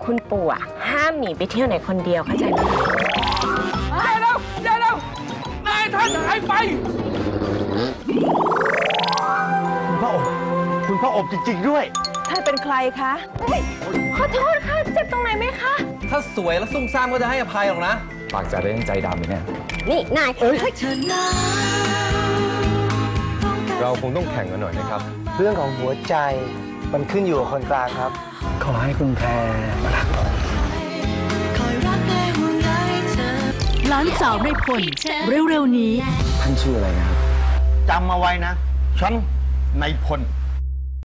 คุณปู่อะห้ามหนีไปเที่ยวไหนคนเดียวเข้าใจไหมเดี๋ยวนายท่านหายไปคุณพ่ออบจริงๆด้วยท่านเป็นใครคะขอโทษค่ะเจ็บตรงไหนไหมคะถ้าสวยและซุ่มซ่ามก็จะให้อภัยหรอกนะปากจัดได้ยังใจดำเลยเนี่ยนี่นายเราคงต้องแข่งกันหน่อยนะครับเรื่องของหัวใจมันขึ้นอยู่กับคนกลางครับขอให้คุณแพรมารักผมหลานสาวในพลเร็วๆนี้ท่านชื่ออะไรนะครับจำมาไว้นะฉันในพล